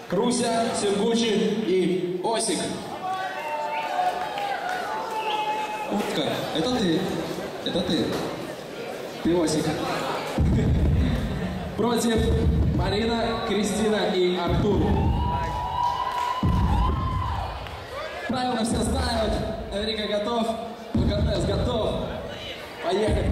Круся, Сергучи и Осик. Утка, это ты. Это ты. Ты Осик. Против Марина, Кристина и Артур. Правила все знают. Энрико готов. Лукатес готов. Поехали.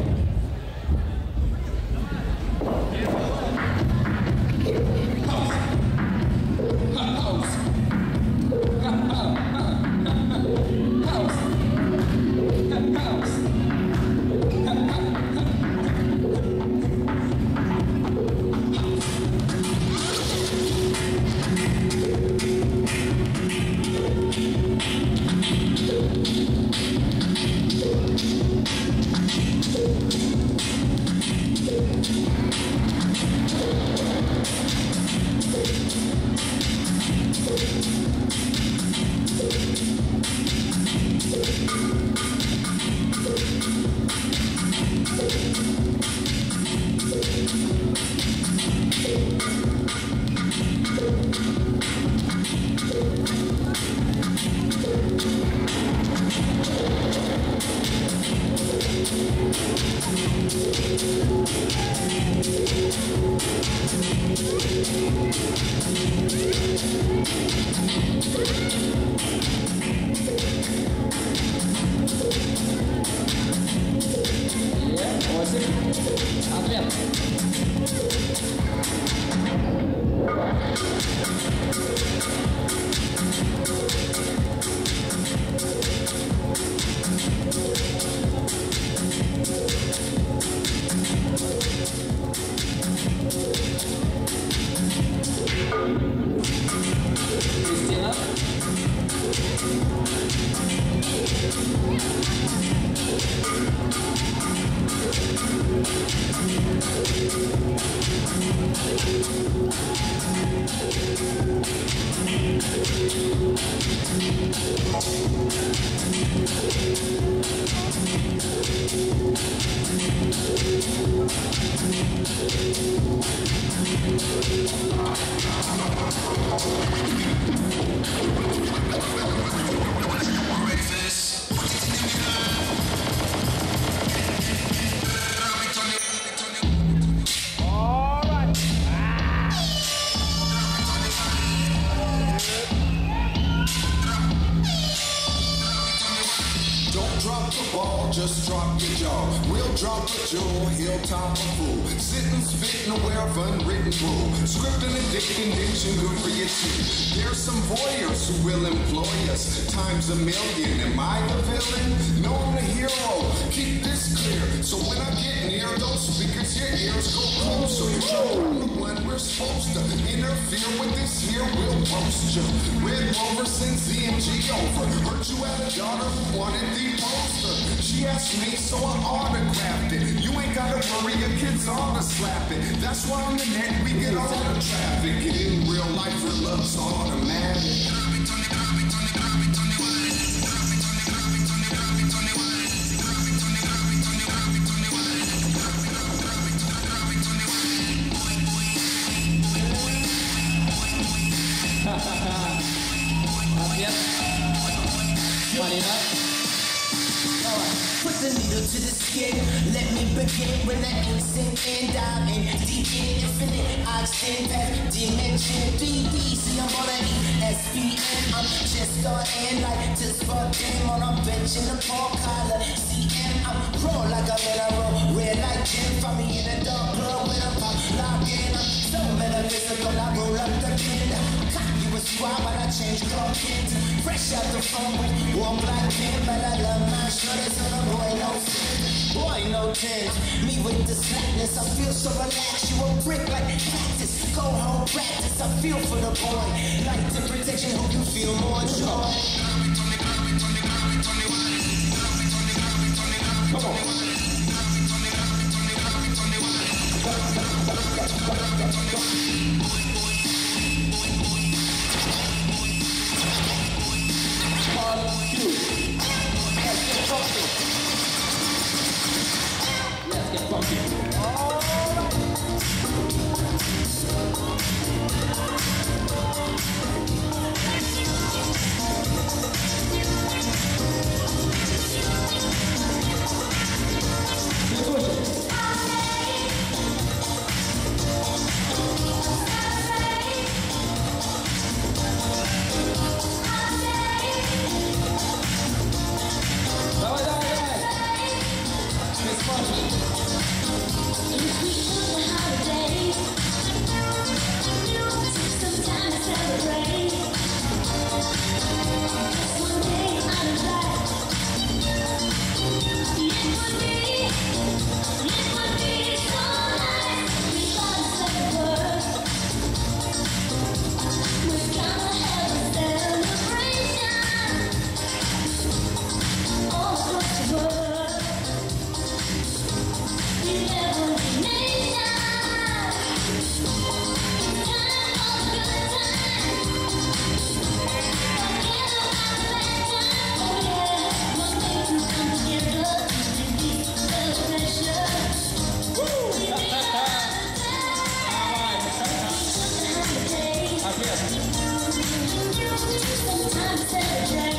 Just drop your jaw. We'll drop a jewel, he'll top a fool. Sitting, spitting, aware of unwritten rule. Scripting and diction, good for your team. There's some voyeurs who will employ us. Times a million, am I the villain? No, I'm the hero. Keep this clear. So when I get near those speakers, your ears go closer. I'm the one we're supposed to interfere with this here, we'll roast you. Red Rover sends EMG over. Heard you had a daughter who wanted the poster. She asked me, so I autographed it. You ain't gotta worry, your kids ought to slap it. That's why on the net we get all the traffic. In real life, your love's automatic. Marina. Put the needle to the skin, let me begin when that instant and dive in deep in infinite oxygen past dimension 3D. See, I'm on an ESPN, I'm just starting like to spot game on a bench in the park collar. CM, I'm raw like a mineral, red like gin. Find me in a dark club with a pop lock in. I'm so metaphysical, I roll up the kid. You was wild, but I changed club kids. Fresh out the phone with warm black pin, but I love my shoulders on a boy, no sin. Boy, no tint. Me with the slackness, I feel so relaxed. You a brick like cactus. Go home, practice. I feel for the boy. Like the protection, hope you feel more joy. Come on. Let's get funky. Sometimes it's